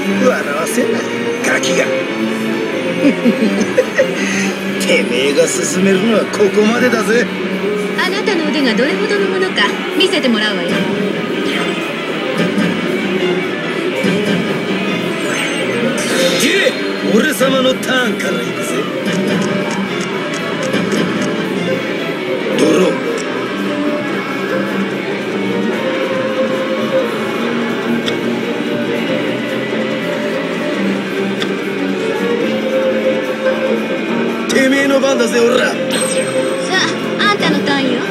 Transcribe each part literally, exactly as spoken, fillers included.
笑わせんなガキが。てめえが進めるのはここまでだぜ。 あなたの腕がどれほどのものか見せてもらうわよ。 で俺様のターンから行くぜ。ドロー。てめえの番だぜ、俺ら。さあ、あんたのターンよ。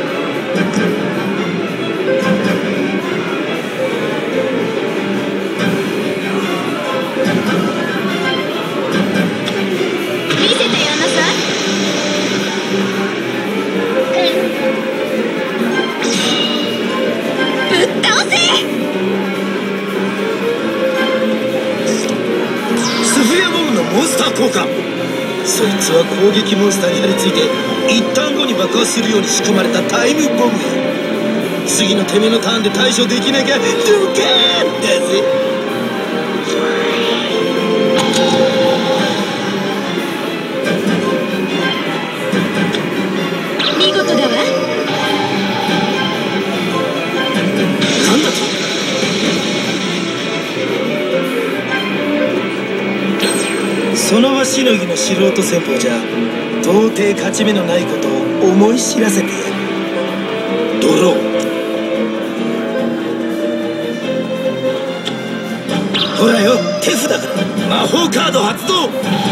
見せてやんなさい。ぶっ倒せ。 スフィアボムのモンスター効果。そいつは攻撃モンスターに張り付いて一旦後に爆発するように仕組まれたタイムボムや。次のてめえのターンで対処できなきゃドカーンだぜ。 見事だわ。 なんだと。その場しのぎの素人戦法じゃ到底勝ち目のないことを思い知らせてやる。ドロー。ほらよ、手札から魔法カード発動。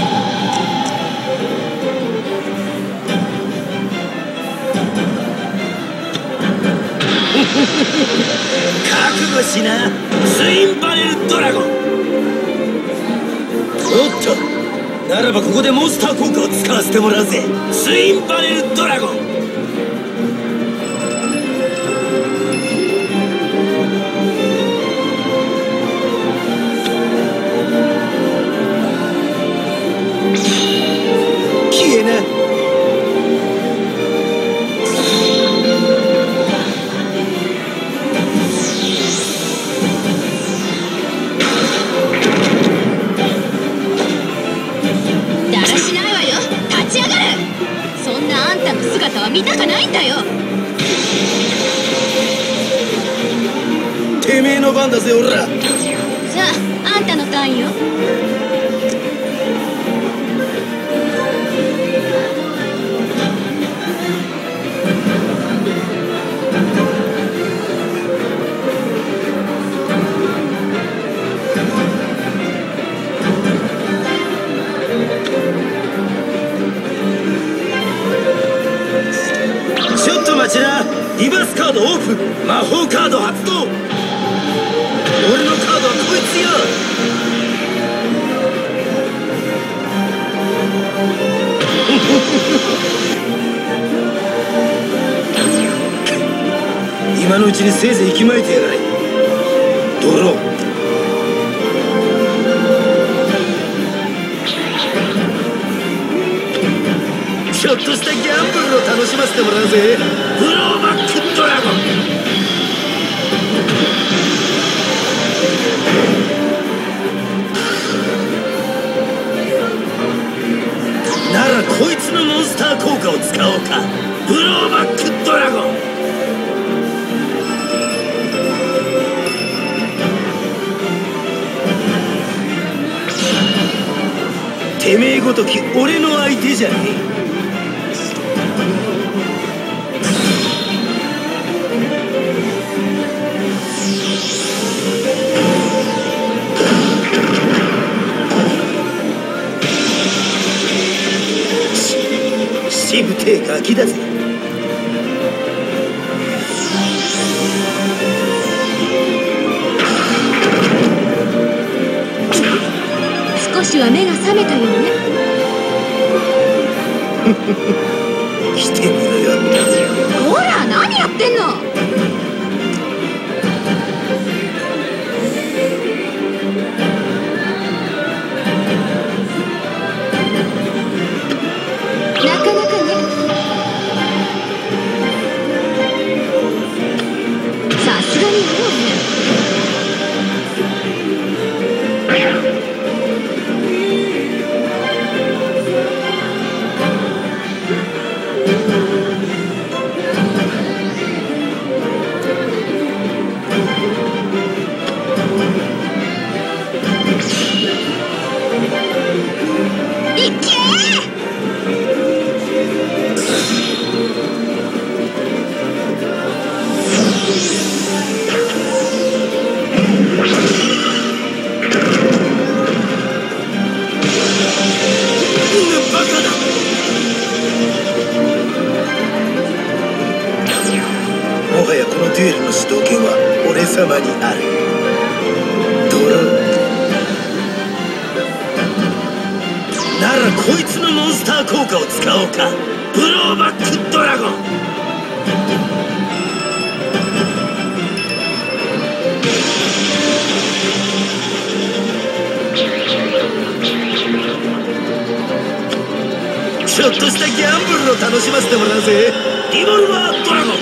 覚悟しな、ツインパネルドラゴン。おっと、ならばここでモンスター効果を使わせてもらうぜ。ツインパネルドラゴン。消えな。 姿は見たかないんだよ。 てめえの番だぜ、俺ら。さあ、あんたのターンよ。 リバースカードオープン。魔法カード発動。俺のカードはこいつよ。今のうちにせいぜい息巻いてやがれ。ドロー。ちょっとしたギャンブルを楽しませてもらうぜ。ブローバックドラゴン。ならこいつのモンスター効果を使おうか。ブローバックドラゴン。てめえごとき俺の相手じゃねえ。しぶてえガキだぜ。 少しは目が覚めたよね。 来てみろよ。 ほら、何やってんの。なかなかね。さすがにいるわね。 もはやこのデュエルの主導権は俺様にある。ドローならこいつのモンスター効果を使おうか。ブローバックドラゴン。ちょっとしたギャンブルを楽しませてもらうぜ。リボルバードラゴン。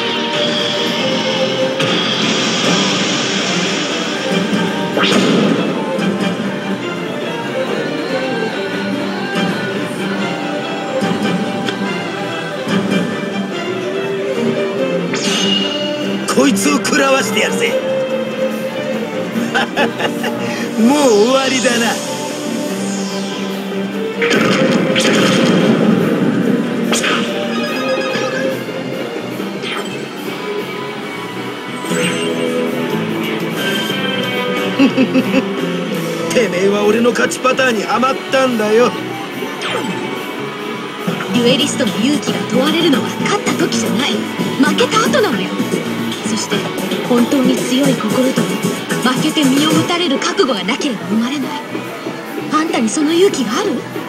こいつを食らわしてやるぜ。もう終わりだな。てめえは俺の勝ちパターンにはまったんだよ。 デュエリストの勇気が問われるのは勝った時じゃない、負けた後なのよ。そして本当に強い心と負けて身を打たれる覚悟がなければ生まれない。あんたにその勇気がある？